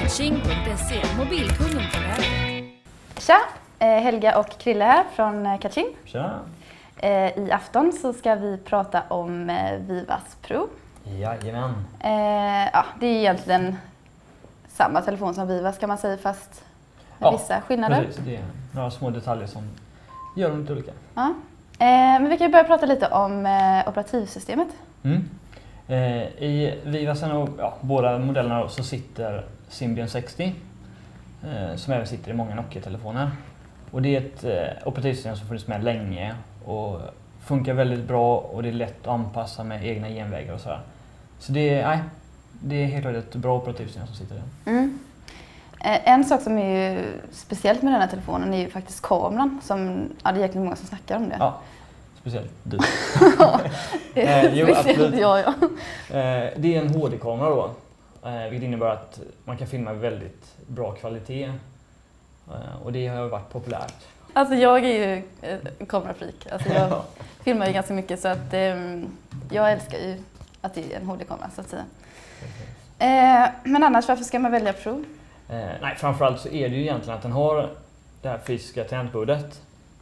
Kaching.se, mobilkungen på nätet. Tja, Helga och Krille här från Kaching. Tja. I afton så ska vi prata om Vivas Pro. Jajamän. Ja, det är egentligen samma telefon som Vivas kan man säga, fast med vissa skillnader. Precis, det är några små detaljer som gör dem lite olika. Ja. Men vi kan börja prata lite om operativsystemet. I Vivasen och båda modellerna då, så sitter Symbian 60 som även sitter i många Nokia-telefoner. Och det är ett operativsystem som funnits med länge och funkar väldigt bra och det är lätt att anpassa med egna genvägar och sådär. Så det är helt klart ett bra operativsystem som sitter där. En sak som är ju speciellt med den här telefonen är ju faktiskt kameran. Det är jäkligt många som snackar om det. Ja, speciellt du. Speciellt jag. Det är en HD-kamera då, vilket innebär att man kan filma i väldigt bra kvalitet. Och det har varit populärt. Alltså jag är ju kamerafreak. Alltså jag filmar ju ganska mycket så att jag älskar ju att det är en HD-kamera så att säga. Men annars, varför ska man välja Pro? Nej, framförallt så är det ju egentligen att den har det här fysiska tangentbordet.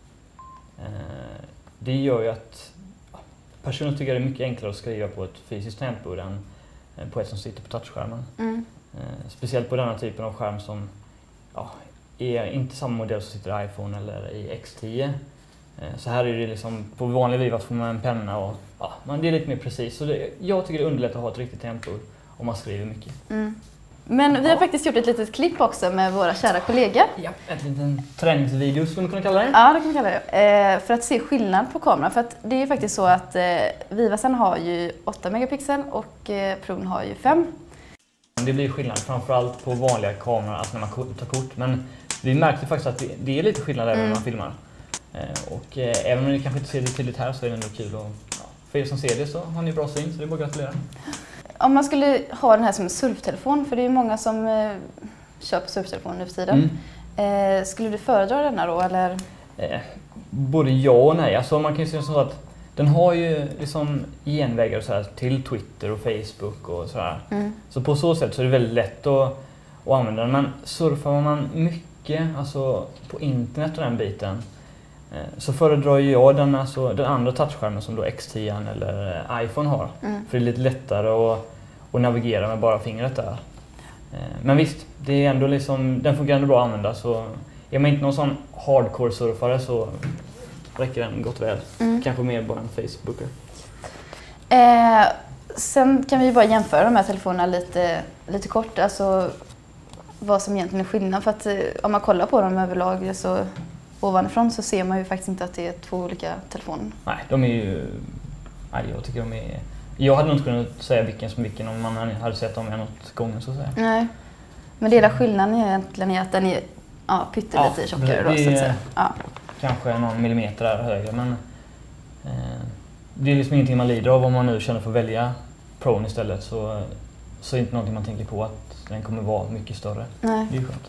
Det gör ju att personen tycker det är mycket enklare att skriva på ett fysiskt tangentbord än på ett som sitter på touchskärmen. Speciellt på denna typen av skärm som är inte samma modell som sitter i iPhone eller i X10. Så här är det liksom, på vanlig Vivas får man en penna och det är lite mer precis. Så jag tycker det underlättar att ha ett riktigt tangentbord om man skriver mycket. Men vi har faktiskt gjort ett litet klipp också med våra kära kollegor. Ja, en liten träningsvideo skulle man kunna kalla det. Ja, det kan man kalla det. För att se skillnad på kameran. För att det är faktiskt så att Vivasen har ju 8 megapixel och Pron har ju 5. Det blir skillnad framförallt på vanliga kameror, alltså när man tar kort. Men vi märkte faktiskt att det är lite skillnad även när man filmar. Och även om ni kanske inte ser det tydligt här så är det ändå kul. Och, för er som ser det så har ni bra syn, så det är bara att gratulera. Om man skulle ha den här som en surftelefon, för det är ju många som köper surftelefon nu för tiden. Skulle du föredra denna då, eller? Både ja och nej. Alltså man kan ju säga så att den har ju liksom genvägar så här till Twitter och Facebook och sådär. Så på så sätt så är det väldigt lätt att använda den. Men surfar man mycket alltså på internet och den biten så föredrar jag den andra touchskärmen som då X10 eller iPhone har. För det är lite lättare att navigera med bara fingret där. Men visst, det är ändå liksom, den fungerar ändå bra att använda. Så är man inte någon sån hardcore-surfare så räcker den gott väl. Kanske mer bara en Facebooker. Sen kan vi bara jämföra de här telefonerna lite kort. Alltså vad som egentligen är skillnad. För att om man kollar på dem överlag så ovanifrån så ser man ju faktiskt inte att det är två olika telefoner. Nej, de är ju... Nej, jag tycker de är... Jag hade nog inte kunnat säga vilken som vilken om man hade sett dem en åt gången så att säga. Nej, men det är skillnaden egentligen är att den är pyttelite tjockare då, så att säga. Kanske någon millimeter där högre, men det är liksom ingenting man lider av om man nu känner för att välja Pro istället så är det inte någonting man tänker på att den kommer vara mycket större. Nej. Det är ju skönt.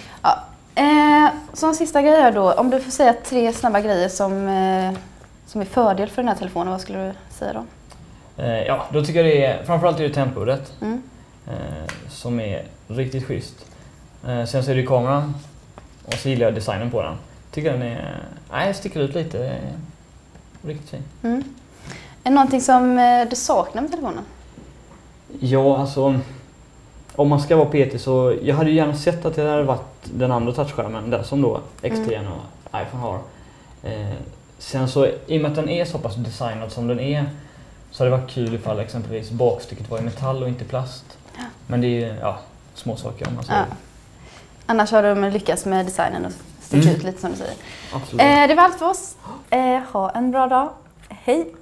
Som sista grej här då, om du får säga 3 snabba grejer som är fördel för den här telefonen, vad skulle du säga då? Då tycker jag det är, framförallt är det tangentbordet som är riktigt schysst. Sen så är det kameran och så gillar jag designen på den. Tycker den är, sticker ut lite, riktigt fin. Är det någonting som du saknar med telefonen? Ja, alltså om man ska vara petig så jag hade ju gärna sett att det hade varit den andra touchskärmen där som då X10 och iPhone har. Sen så i och med att den är så pass designad som den är så hade det varit kul ifall exempelvis bakstycket var i metall och inte plast. Men det är ju små saker om man säger. Annars har de lyckats med designen och sticka ut lite som du säger. Absolut. Det var allt för oss. Ha en bra dag. Hej!